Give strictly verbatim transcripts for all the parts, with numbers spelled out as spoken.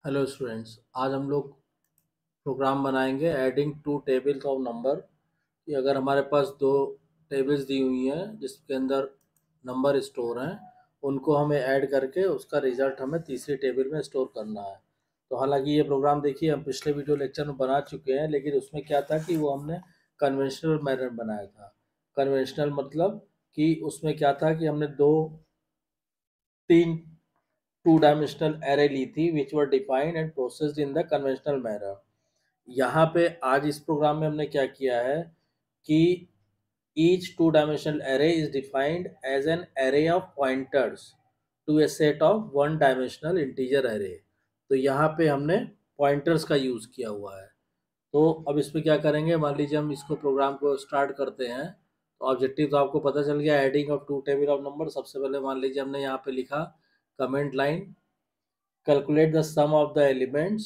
Hello students, आज हम लोग प्रोग्राम बनाएंगे adding two tables of number. कि अगर हमारे पास दो टेबल्स दी हुई हैं जिसके अंदर नंबर स्टोर हैं, उनको हमें ऐड करके उसका रिजल्ट हमें तीसरी टेबल में स्टोर करना है। तो हालांकि ये प्रोग्राम देखिए हम पिछले वीडियो लेक्चर में बना चुके हैं, लेकिन उसमें क्या था कि वो हमने कन्वेंशनल मैनर बनाया था। कन्वेंशनल मतलब कि उसमें क्या था कि हमने दो तीन टू डायमेंशनल एरे ली थी which were defined and processed in the conventional manner. यहाँ पे आज इस प्रोग्राम में हमने क्या किया है कि each two dimensional array is defined as an array of pointers to a set of one dimensional integer array। तो यहाँ पे हमने पॉइंटर्स का यूज किया हुआ है। तो अब इसमें क्या करेंगे, मान लीजिए हम इसको प्रोग्राम को स्टार्ट करते हैं। तो ऑब्जेक्टिव तो आपको पता चल गया, adding of two tables of number. सबसे पहले मान लीजिए हमने यहाँ पे लिखा comment line, calculate the sum of the elements,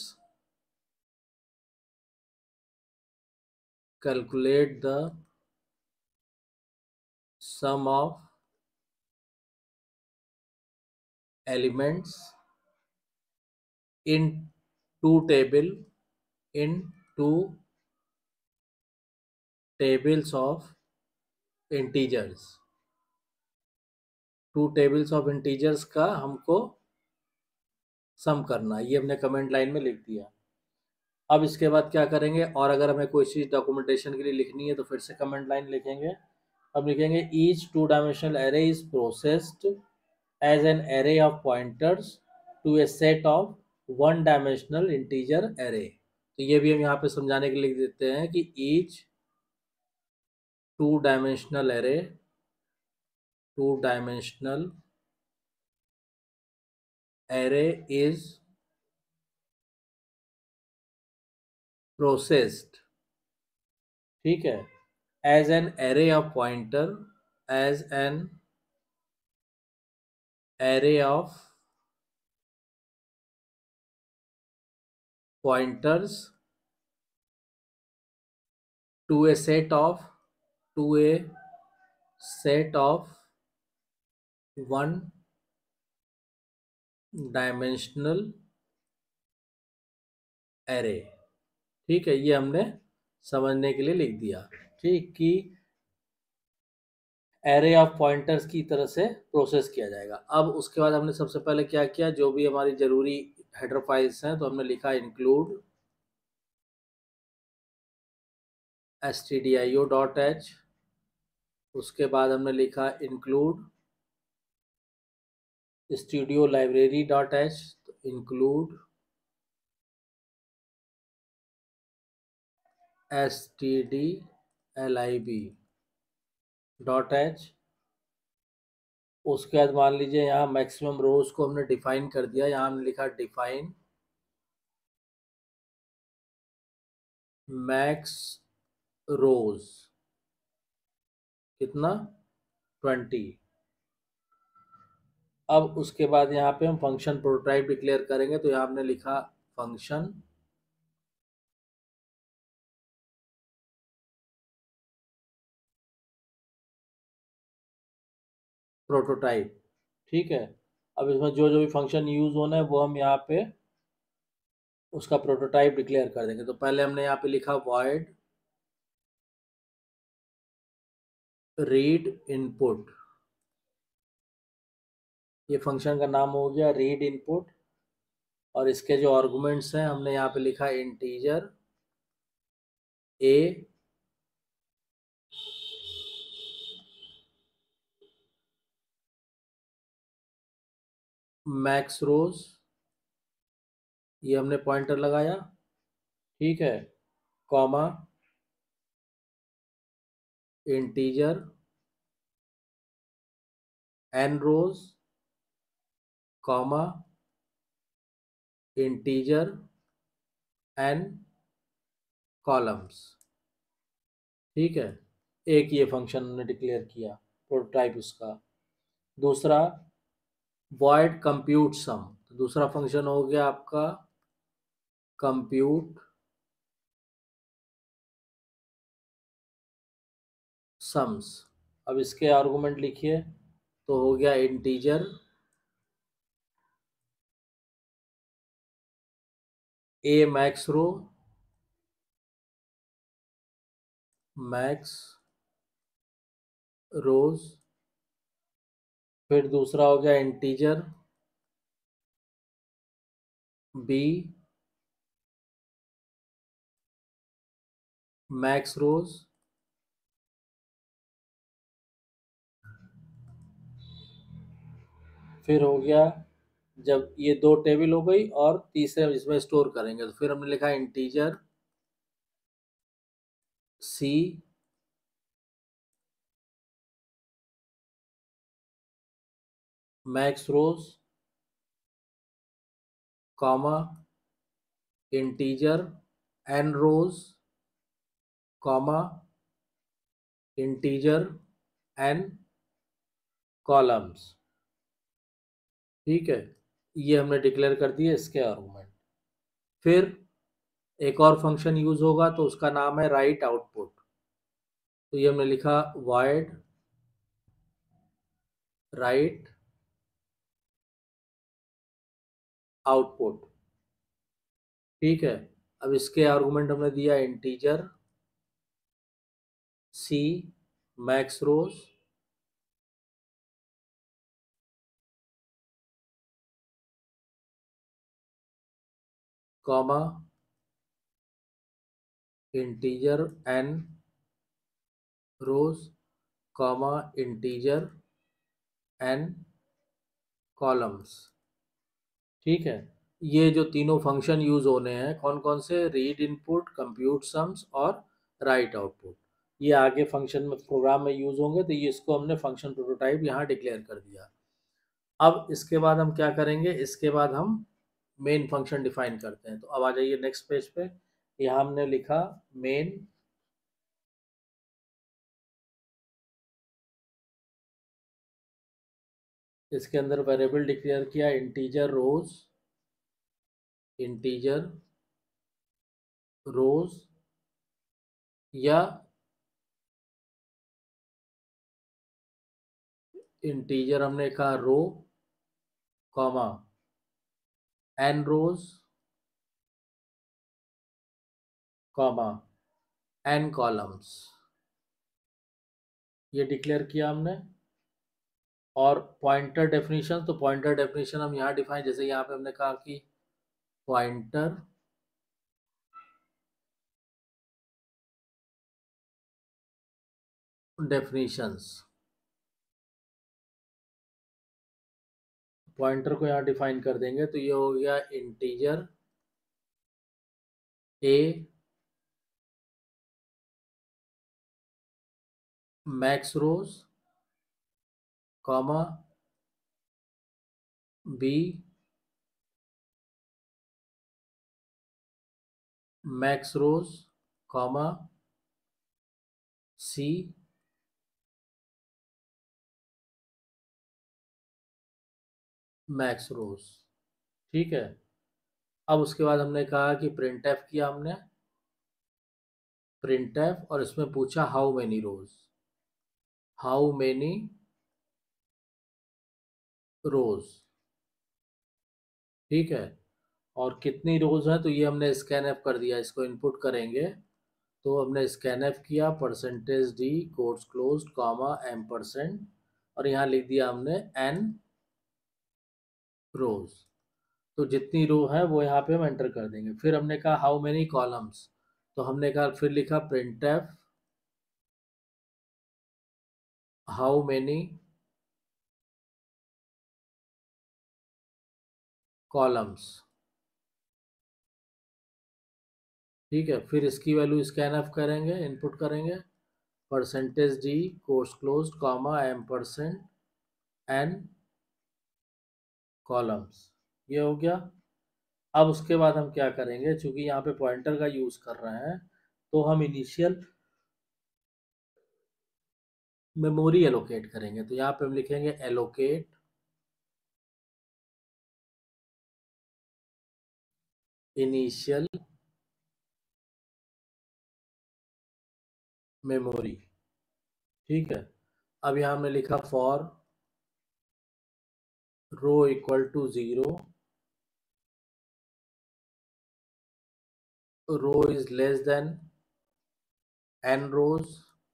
calculate the sum of elements in two table in two tables of integers। Two tables of integers का हमको सम करना है, ये हमने कमेंट लाइन में लिख दिया। अब इसके बाद क्या करेंगे, और अगर हमें कोई चीज़ डॉक्यूमेंटेशन के लिए लिखनी है तो फिर से कमेंट लाइन लिखेंगे। अब लिखेंगे each two dimensional array is processed as an array of pointers to a set of one dimensional integer array. तो ये भी हम यहाँ पे समझाने के लिए लिख देते हैं कि each two dimensional array two dimensional array is processed, ठीक है, as an array of pointer, as an array of pointers to a set of to a set of one dimensional array. ठीक है, ये हमने समझने के लिए लिख दिया। ठीक, कि एरे ऑफ पॉइंटर्स की तरह से प्रोसेस किया जाएगा। अब उसके बाद हमने सबसे पहले क्या किया, जो भी हमारी जरूरी हेडर फाइल्स हैं तो हमने लिखा include S T D I O dot H. उसके बाद हमने लिखा include studio library dot H. तो include S T D L I B dot H. उसके बाद मान लीजिए यहाँ मैक्सिमम रोज को हमने डिफाइन कर दिया। यहाँ हमने लिखा डिफाइन मैक्स रोज, कितना, ट्वेंटी। अब उसके बाद यहाँ पे हम फंक्शन प्रोटोटाइप डिक्लेयर करेंगे। तो यहाँ हमने लिखा फंक्शन प्रोटोटाइप, ठीक है। अब इसमें जो जो भी फंक्शन यूज होना है वो हम यहाँ पे उसका प्रोटोटाइप डिक्लेयर कर देंगे। तो पहले हमने यहाँ पे लिखा वॉइड रीड इनपुट, ये फंक्शन का नाम हो गया रीड इनपुट। और इसके जो आर्गुमेंट्स हैं हमने यहाँ पे लिखा इंटीजर ए, मैक्स रोज, ये हमने पॉइंटर लगाया, ठीक है, comma integer N rows, comma integer N columns, ठीक है। एक ये फंक्शन हमने डिक्लेयर किया प्रोटोटाइप उसका। दूसरा वॉइड कंप्यूट सम, तो दूसरा फंक्शन हो गया आपका कंप्यूट सम्स। अब इसके आर्गुमेंट लिखिए, तो हो गया integer A max row, max rows. फिर दूसरा हो गया इंटीजर, बी मैक्स रोज। फिर हो गया, जब ये दो टेबल हो गई और तीसरे इसमें स्टोर करेंगे, तो फिर हमने लिखा integer C max rows, comma integer N rows, comma integer N columns. ठीक है, ये हमने डिक्लेयर कर दिए इसके आर्गुमेंट। फिर एक और फंक्शन यूज होगा, तो उसका नाम है राइट आउटपुट। तो ये हमने लिखा वाइड राइट आउटपुट। ठीक है, अब इसके आर्गुमेंट हमने दिया integer C max rows, comma integer N rows, comma integer N columns. ठीक है, ये जो तीनों फंक्शन यूज होने हैं, कौन कौन से, रीड इनपुट, कंप्यूट सम्स और राइट आउटपुट, ये आगे फंक्शन में प्रोग्राम में यूज होंगे। तो ये इसको हमने फंक्शन प्रोटोटाइप यहाँ डिक्लेयर कर दिया। अब इसके बाद हम क्या करेंगे, इसके बाद हम मेन फंक्शन डिफाइन करते हैं। तो अब आ जाइए नेक्स्ट पेज पे। यहाँ हमने लिखा मेन, इसके अंदर वेरिएबल डिक्लेयर किया इंटीजर रोज, इंटीजर रोज या इंटीजर हमने कहा row, comma N rows, comma N columns, ये डिक्लेयर किया हमने। और पॉइंटर डेफिनेशन, तो पॉइंटर डेफिनेशन हम यहाँ डिफाइन, जैसे यहाँ पे हमने कहा कि पॉइंटर डेफिनेशंस, पॉइंटर को यहाँ डिफाइन कर देंगे। तो ये हो गया integer A max rows, comma B max rows, comma C max rows. ठीक है, अब उसके बाद हमने कहा कि प्रिंट एफ किया हमने, प्रिंट एफ, और इसमें पूछा how many rows, how many rows. ठीक है, और कितनी रोज है, तो ये हमने स्कैन एफ कर दिया, इसको इनपुट करेंगे। तो हमने स्कैन एफ किया, percentage D quotes closed, comma M percent, और यहाँ लिख दिया हमने एन रोज। तो जितनी रो है वो यहाँ पे हम एंटर कर देंगे। फिर हमने कहा हाउ मेनी कॉलम्स, तो हमने कहा, फिर लिखा print F how many columns. ठीक है, फिर इसकी वैल्यू स्कैन एफ करेंगे, इनपुट करेंगे, percentage D quotes close, comma M percent N columns, ये हो गया। अब उसके बाद हम क्या करेंगे, चूंकि यहाँ पे पॉइंटर का यूज कर रहे हैं, तो हम इनिशियल मेमोरी एलोकेट करेंगे। तो यहाँ पे हम लिखेंगे एलोकेट इनिशियल मेमोरी। ठीक है, अब यहाँ हमने लिखा for row equal to zero, row is less than N rows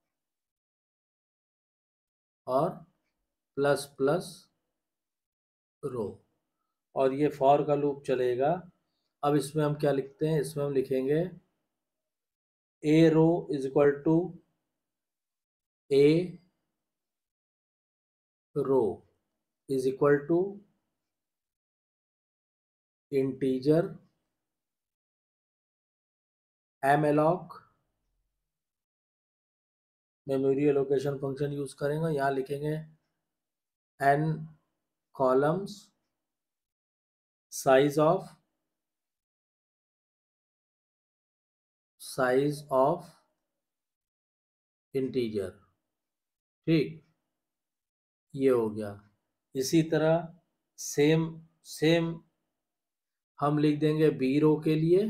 और प्लस प्लस रो, और ये फॉर का लूप चलेगा। अब इसमें हम क्या लिखते हैं, इसमें हम लिखेंगे A row is equal to A row is equal to integer M alloc, memory allocation function use करेंगे, यहाँ लिखेंगे N columns size of size of integer. ठीक, ये हो गया। इसी तरह सेम सेम हम लिख देंगे बी रो के लिए,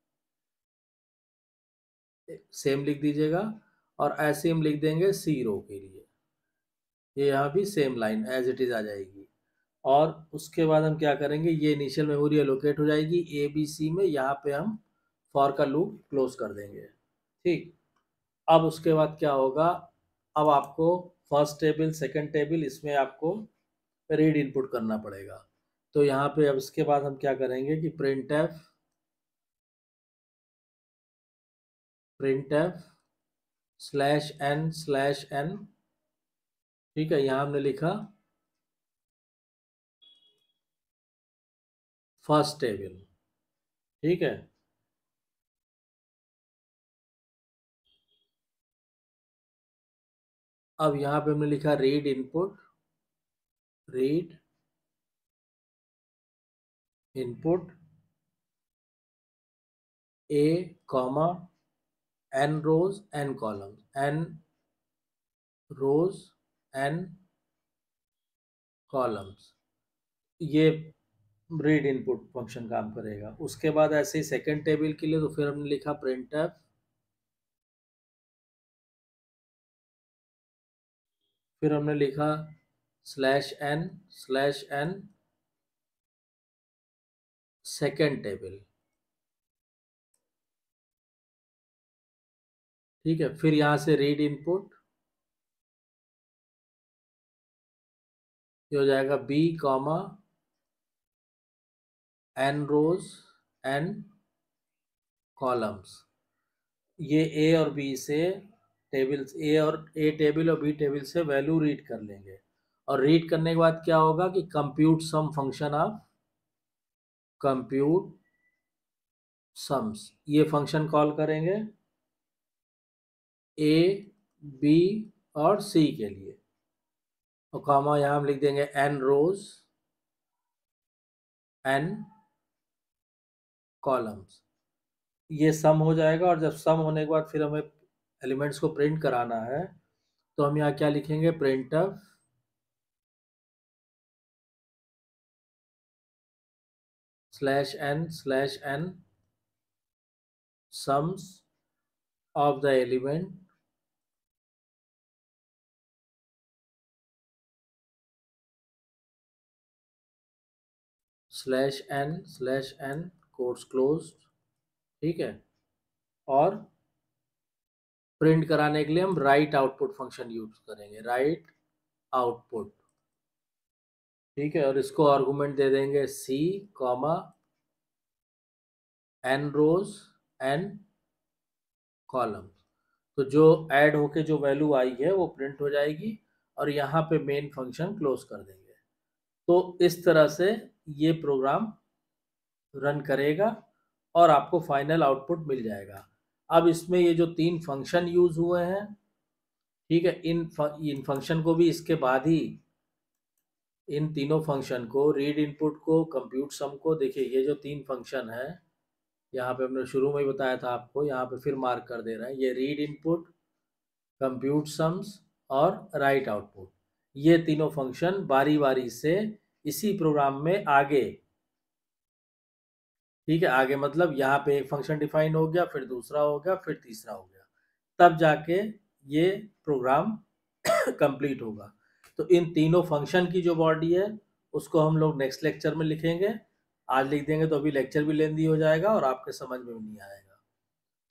सेम लिख दीजिएगा, और ऐसे हम लिख देंगे सी रो के लिए, ये यहाँ भी same line as it is आ जाएगी। और उसके बाद हम क्या करेंगे, ये इनिशियल मेमोरी एलोकेट हो जाएगी ए बी सी में, यहाँ पे हम फॉर का लूप क्लोज कर देंगे। ठीक, अब उसके बाद क्या होगा, अब आपको फर्स्ट टेबल सेकंड टेबल इसमें आपको रीड इनपुट करना पड़ेगा। तो यहाँ पे अब इसके बाद हम क्या करेंगे कि print F print F slash N slash N, ठीक है, यहाँ हमने लिखा फर्स्ट टेबल। ठीक है, अब यहाँ पे हमने लिखा read input read input A comma N rows N column N rows N columns, ये रीड इनपुट फंक्शन काम करेगा। उसके बाद ऐसे ही सेकेंड टेबल के लिए तो फिर हमने लिखा प्रिंट एफ, फिर हमने लिखा slash N slash N second table. ठीक है, फिर यहाँ से रीड इनपुट ये हो जाएगा B comma N rows N columns, ये ए और बी से टेबल ए और ए टेबल और बी टेबल से वैल्यू रीड कर लेंगे, और रीड करने के बाद क्या होगा कि compute sum function of compute sums, ये फंक्शन कॉल करेंगे ए बी और सी के लिए, और कॉमा यहाँ हम लिख देंगे एन रोज एन कॉलम्स, ये सम हो जाएगा। और जब सम होने के बाद फिर हमें एलिमेंट्स को प्रिंट कराना है, तो हम यहाँ क्या लिखेंगे, print of slash N slash N sums of the element slash N slash N quotes close. ठीक है, और प्रिंट कराने के लिए हम राइट आउटपुट फंक्शन यूज करेंगे, राइट आउटपुट। ठीक है, और इसको आर्गुमेंट दे देंगे C comma N rows N column, तो जो ऐड होके जो वैल्यू आई है वो प्रिंट हो जाएगी, और यहाँ पे मेन फंक्शन क्लोज कर देंगे। तो इस तरह से ये प्रोग्राम रन करेगा और आपको फाइनल आउटपुट मिल जाएगा। अब इसमें ये जो तीन फंक्शन यूज हुए हैं, ठीक है, इन इन फंक्शन को भी इसके बाद ही, इन तीनों फंक्शन को, रीड इनपुट को, कंप्यूट सम को, देखिए ये जो तीन फंक्शन है यहाँ पे हमने शुरू में ही बताया था आपको, यहाँ पे फिर मार्क कर दे रहे हैं, ये रीड इनपुट, कंप्यूट सम्स और राइट आउटपुट, ये तीनों फंक्शन बारी बारी से इसी प्रोग्राम में आगे, ठीक है, आगे मतलब यहाँ पे एक फंक्शन डिफाइन हो गया, फिर दूसरा हो गया, फिर तीसरा हो गया, तब जाके ये प्रोग्राम कंप्लीट होगा। तो इन तीनों फंक्शन की जो बॉडी है उसको हम लोग नेक्स्ट लेक्चर में लिखेंगे, आज लिख देंगे तो अभी लेक्चर भी लेंदी हो जाएगा और आपके समझ में भी नहीं आएगा।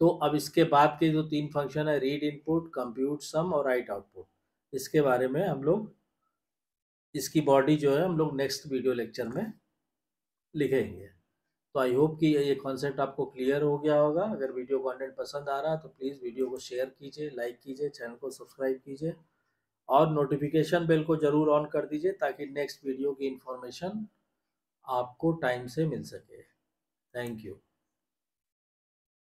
तो अब इसके बाद के जो तीन फंक्शन है, रीड इनपुट, कंप्यूट सम और राइट आउटपुट, इसके बारे में हम लोग, इसकी बॉडी जो है हम लोग नेक्स्ट वीडियो लेक्चर में लिखेंगे। तो आई होप कि ये कॉन्सेप्ट आपको क्लियर हो गया होगा। अगर वीडियो कंटेंट पसंद आ रहा है तो प्लीज़ वीडियो को शेयर कीजिए, लाइक कीजिए, चैनल को सब्सक्राइब कीजिए और नोटिफिकेशन बेल को ज़रूर ऑन कर दीजिए ताकि नेक्स्ट वीडियो की इन्फॉर्मेशन आपको टाइम से मिल सके। Thank you.